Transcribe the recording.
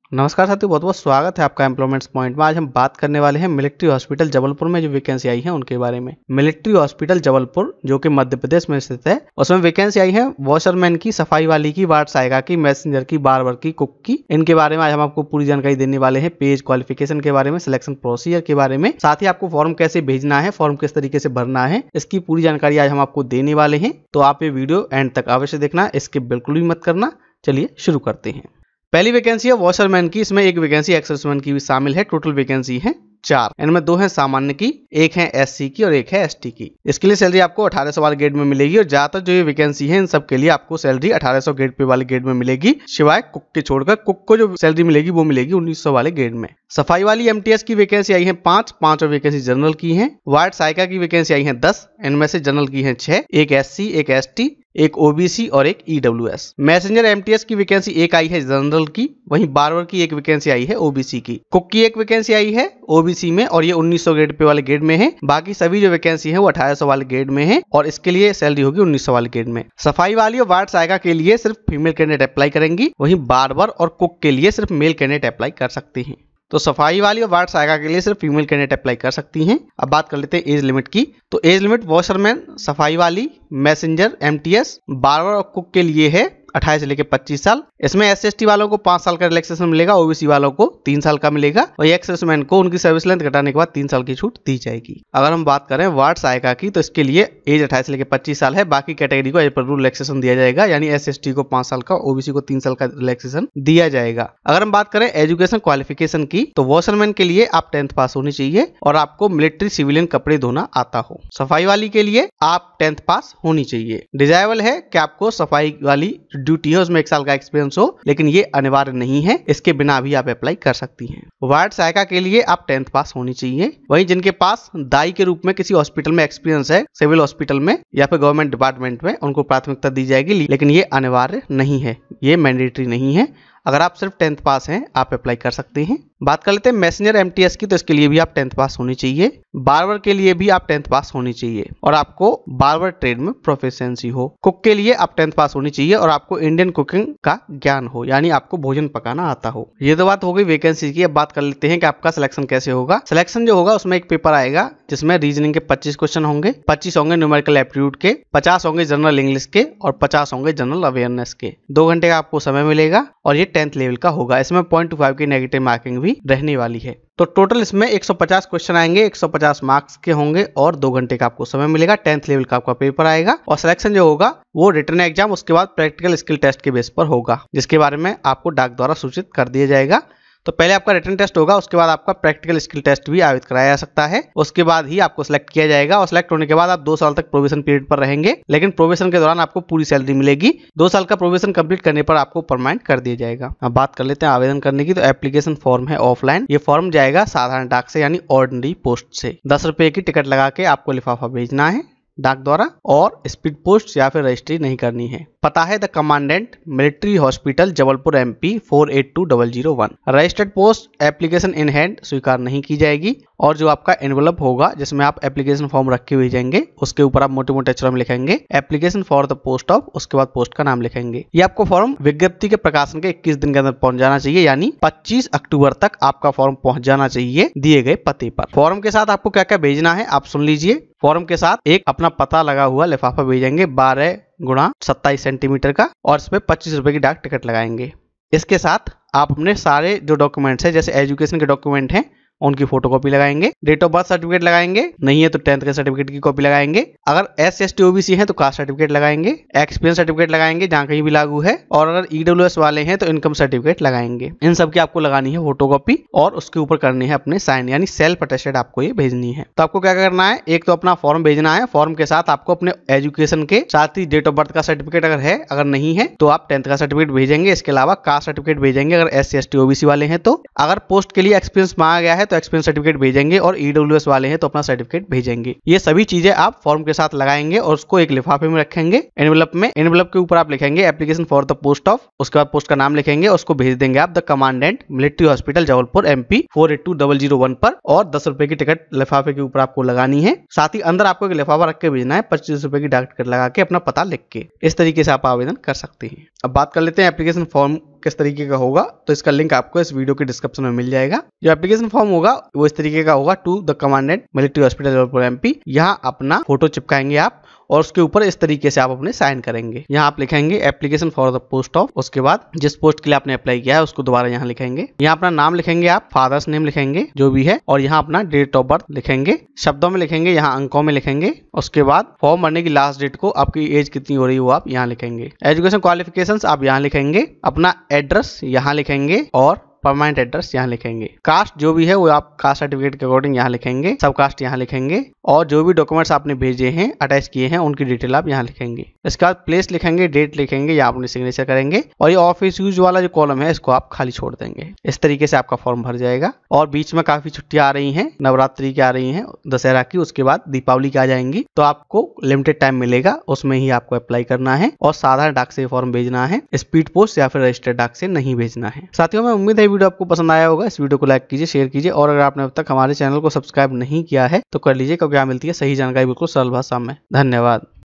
नमस्कार साथियों, बहुत बहुत स्वागत है आपका एम्प्लॉयमेंट्स पॉइंट में। आज हम बात करने वाले हैं मिलिट्री हॉस्पिटल जबलपुर में जो वैकेंसी आई है उनके बारे में। मिलिट्री हॉस्पिटल जबलपुर जो कि मध्य प्रदेश में स्थित है, उसमें वैकेंसी आई है वॉशरमैन की, सफाई वाली की, वार्ड सहायिका की, मैसेंजर की, बार्बर की, कुक की। इनके बारे में आज हम आपको पूरी जानकारी देने वाले हैं। पेज, क्वालिफिकेशन के बारे में, सिलेक्शन प्रोसीजर के बारे में, साथ ही आपको फॉर्म कैसे भेजना है, फॉर्म किस तरीके से भरना है, इसकी पूरी जानकारी आज हम आपको देने वाले हैं। तो आप ये वीडियो एंड तक अवश्य देखना, इसके बिल्कुल भी मत करना। चलिए शुरू करते हैं। पहली वैकेंसी है वॉशरमैन की। इसमें एक वैकेंसी एक्सेसमैन की भी शामिल है। टोटल वैकेंसी है 4। इनमें 2 है सामान्य की, एक है एससी की और एक है एसटी की। इसके लिए सैलरी आपको 1800 वाले ग्रेड में मिलेगी और ज्यादातर जो ये वैकेंसी है इन सब के लिए आपको सैलरी 1800 ग्रेड पे वाले ग्रेड में मिलेगी, सिवाय कुक के छोड़कर। कुक को जो सैलरी मिलेगी वो मिलेगी 1900 वाले ग्रेड में। सफाई वाली एमटीएस की वैकेंसी आई है 5 वैकेंसी जनरल की है। वार्ड सहायिका की वैकेंसी आई है 10। इनमें से जनरल की है 6, एक एससी, एक एसटी, एक ओबीसी और एक ईडब्ल्यूएस। मैसेंजर एमटीएस की वैकेंसी एक आई है जनरल की, वहीं बार्बर की एक वैकेंसी आई है ओबीसी की। कुक की एक वैकेंसी आई है ओबीसी में और ये 1900 ग्रेड पे वाले ग्रेड में है। बाकी सभी जो वैकेंसी है वो 1800 वाले ग्रेड में है और इसके लिए सैलरी होगी 1900 वाले ग्रेड में। सफाई वाली और वार्ड सहायिका के लिए सिर्फ फीमेल कैंडिडेट अप्लाई करेंगी, वहीं बार्बर और कुक के लिए सिर्फ मेल कैंडिडेट अप्लाई कर सकती हैं। तो सफाई वाली और वार्ड सहायिका के लिए सिर्फ फीमेल कैंडिडेट अप्लाई कर सकती हैं। अब बात कर लेते हैं एज लिमिट की। तो एज लिमिट वॉशरमैन, सफाई वाली, मैसेंजर, एमटीएस, बार्बर और कुक के लिए है 28 से लेकर 25 साल। इसमें एससी/एसटी वालों को 5 साल का रिलैक्सेशन मिलेगा, ओबीसी वालों को 3 साल का मिलेगा और एक्सेसमैन को उनकी सर्विस लेंथ घटाने के बाद 3 साल की छूट दी जाएगी। अगर हम बात करें वार्ड सहायिका की तो इसके लिए एज 28 से लेकर 25 साल है। बाकी कैटेगरी को एज पर रूल रिलैक्सेशन दिया जाएगा, यानी एससी/एसटी को 5 साल का, ओबीसी को 3 साल का रिलैक्सेशन दिया जाएगा। अगर हम बात करें एजुकेशन क्वालिफिकेशन की तो वॉशरमैन के लिए आप 10th पास होनी चाहिए और आपको मिलिट्री सिविलियन कपड़े धोना आता हो। सफाई वाली के लिए आप 10th पास होनी चाहिए। डिजायरेबल है कि आपको सफाई वाली ड्यूटी है उसमें 1 साल का एक्सपीरियंस हो, लेकिन ये अनिवार्य नहीं है, इसके बिना भी आप अप्लाई कर सकती हैं। वार्ड सहायिका के लिए आप 10th पास होनी चाहिए। वहीं जिनके पास दाई के रूप में किसी हॉस्पिटल में एक्सपीरियंस है, सिविल हॉस्पिटल में या फिर गवर्नमेंट डिपार्टमेंट में, उनको प्राथमिकता दी जाएगी, लेकिन ये अनिवार्य नहीं है, ये मैंडेटरी नहीं है। अगर आप सिर्फ 10th पास हैं आप अप्लाई कर सकते हैं। बात कर लेते हैं मैसेंजर एमटीएस की। तो इसके लिए भी आप 10th पास होनी चाहिए। बार्बर के लिए भी आप 10th पास होनी चाहिए और आपको बार्बर ट्रेड में प्रोफिशिएंसी हो। कुक के लिए आप 10th पास होनी चाहिए और आपको इंडियन कुकिंग का ज्ञान हो, यानी आपको भोजन पकाना आता हो। ये तो बात हो गई वैकेंसी की। अब बात कर लेते हैं कि आपका सिलेक्शन कैसे होगा। सिलेक्शन जो होगा उसमें एक पेपर आएगा जिसमें रीजनिंग के 25 क्वेश्चन होंगे, 25 होंगे न्यूमेरिकल एप्टीट्यूड के, 50 होंगे जनरल इंग्लिश के और 50 होंगे जनरल अवेयरनेस के। 2 घंटे का आपको समय मिलेगा और ये 10th लेवल का होगा। इसमें 0.25 की नेगेटिव मार्किंग भी रहने वाली है। तो टोटल इसमें 150 क्वेश्चन आएंगे, 150 मार्क्स के होंगे और 2 घंटे का आपको समय मिलेगा। 10th लेवल का आपका पेपर आएगा और सिलेक्शन जो होगा वो रिटन एग्जाम, उसके बाद प्रैक्टिकल स्किल टेस्ट के बेस पर होगा, जिसके बारे में आपको डाक द्वारा सूचित कर दिया जाएगा। तो पहले आपका रिटन टेस्ट होगा, उसके बाद आपका प्रैक्टिकल स्किल टेस्ट भी आयोजित कराया जा सकता है। उसके बाद ही आपको सिलेक्ट किया जाएगा और सिलेक्ट होने के बाद आप 2 साल तक प्रोबेशन पीरियड पर रहेंगे, लेकिन प्रोबेशन के दौरान आपको पूरी सैलरी मिलेगी। 2 साल का प्रोबेशन कंप्लीट करने पर आपको परमानेंट कर दिया जाएगा। अब बात कर लेते हैं आवेदन करने की। तो एप्लीकेशन फॉर्म है ऑफलाइन। ये फॉर्म जाएगा साधारण डाक से, यानी ऑर्डिनरी पोस्ट से। 10 रुपए की टिकट लगा के आपको लिफाफा भेजना है डाक द्वारा और स्पीड पोस्ट या फिर रजिस्ट्री नहीं करनी है। पता है the commandant, military hospital Jabalpur MP 482001। Registered post application in hand स्वीकार नहीं की जाएगी और जो आपका एनवेलप होगा जिसमें आप एप्लीकेशन फॉर्म रख के भेजेंगे उसके ऊपर आप मोटे मोटे अक्षरों में लिखेंगे application for the post of, उसके बाद पोस्ट का नाम लिखेंगे। ये आपको फॉर्म विज्ञप्ति के प्रकाशन के 21 दिन के अंदर पहुंच जाना चाहिए, यानी 25 अक्टूबर तक आपका फॉर्म पहुंच जाना चाहिए दिए गए पते पर। फॉर्म के साथ आपको क्या क्या भेजना है आप सुन लीजिए। फॉर्म के साथ एक अपना पता लगा हुआ लिफाफा भेजेंगे 12 × 27 सेंटीमीटर का और इस पे 25 रुपए की डाक टिकट लगाएंगे। इसके साथ आप अपने सारे जो डॉक्यूमेंट्स है, जैसे एजुकेशन के डॉक्यूमेंट हैं उनकी फोटोकॉपी लगाएंगे, डेट ऑफ बर्थ सर्टिफिकेट लगाएंगे, नहीं है तो 10th के सर्टिफिकेट की कॉपी लगाएंगे, अगर SC/ST OBC है तो कास्ट सर्टिफिकेट लगाएंगे, एक्सपीरियंस सर्टिफिकेट लगाएंगे जहां कहीं भी लागू है, और अगर EWS वाले हैं तो इनकम सर्टिफिकेट लगाएंगे। इन सब की आपको लगानी है फोटोकॉपी और उसके ऊपर करनी है अपने साइन, यानी सेल्फ अटेस्टेड आपको ये भेजनी है। तो आपको क्या करना है, एक तो अपना फॉर्म भेजना है, फॉर्म के साथ आपको अपने एजुकेशन के साथ ही डेट ऑफ बर्थ का सर्टिफिकेट अगर है, अगर नहीं है तो आप 10th का सर्टिफिकेट भेजेंगे। इसके अलावा कास्ट सर्टिफिकेट भेजेंगे अगर SC/ST OBC वाले हैं तो। अगर पोस्ट के लिए एक्सपीरियंस मांगा गया है तो एक्सपीरियंस सर्टिफिकेट भेजेंगे और EWS वाले हैं तो अपना सर्टिफिकेट भेजेंगे। ये सभी चीजें आप फॉर्म के साथ लगाएंगे और उसको एक लिफाफे में रखेंगे एनवेलप में। एनवेलप के ऊपर आप लिखेंगे application for the post of, उसके बाद पोस्ट का नाम लिखेंगे, उसको भेज देंगे आप the commandant military hospital Jabalpur MP 482001 पर और 10 रुपए की टिकट लिफाफे के ऊपर आपको लगानी है। साथ ही अंदर आपको एक लिफाफा रख के भेजना है 25 रुपए की डाक टिकट लगा के अपना पता लिख के। इस तरीके से आप आवेदन कर सकते हैं। अब बात कर लेते हैं एप्लीकेशन फॉर्म किस तरीके का होगा तो इसका लिंक आपको इस वीडियो के डिस्क्रिप्शन में मिल जाएगा। जो एप्लीकेशन फॉर्म होगा वो इस तरीके का होगा, to the commandant military hospital Jabalpur MP। यहाँ अपना फोटो चिपकाएंगे आप और उसके ऊपर इस तरीके से आप अपने साइन करेंगे। यहाँ आप लिखेंगे application for the post of, उसके बाद जिस पोस्ट के लिए आपने अप्लाई किया है उसको दोबारा यहाँ लिखेंगे। यहाँ अपना नाम लिखेंगे, आप फादर्स नेम लिखेंगे जो भी है, और यहाँ अपना डेट ऑफ बर्थ लिखेंगे, शब्दों में लिखेंगे, यहाँ अंकों में लिखेंगे। उसके बाद फॉर्म भरने की लास्ट डेट को, आपकी एज कितनी हो रही है वो आप यहाँ लिखेंगे। एजुकेशन क्वालिफिकेशंस आप यहाँ लिखेंगे, अपना एड्रेस यहाँ लिखेंगे और परमानेंट एड्रेस यहाँ लिखेंगे। कास्ट जो भी है वो आप कास्ट सर्टिफिकेट के अकॉर्डिंग यहाँ लिखेंगे, सब कास्ट यहाँ लिखेंगे, और जो भी डॉक्यूमेंट्स आपने भेजे हैं अटैच किए हैं उनकी डिटेल आप यहाँ लिखेंगे। इसके बाद प्लेस लिखेंगे, डेट लिखेंगे, यहाँ अपने सिग्नेचर करेंगे, और ये ऑफिस यूज वाला जो कॉलम है इसको आप खाली छोड़ देंगे। इस तरीके से आपका फॉर्म भर जाएगा। और बीच में काफी छुट्टियां आ रही हैं, नवरात्रि की आ रही हैं, दशहरा की, उसके बाद दीपावली की आ जाएंगी, तो आपको लिमिटेड टाइम मिलेगा, उसमें ही आपको अप्लाई करना है और साधारण डाक से फॉर्म भेजना है, स्पीड पोस्ट या फिर रजिस्टर्ड डाक से नहीं भेजना है। साथियों, मैं उम्मीद है वीडियो आपको पसंद आया होगा। इस वीडियो को लाइक कीजिए, शेयर कीजिए, और अगर आपने अब तक हमारे चैनल को सब्सक्राइब नहीं किया है तो कर लीजिए, क्योंकि यहाँ मिलती है सही जानकारी बिल्कुल सरल भाषा में। धन्यवाद।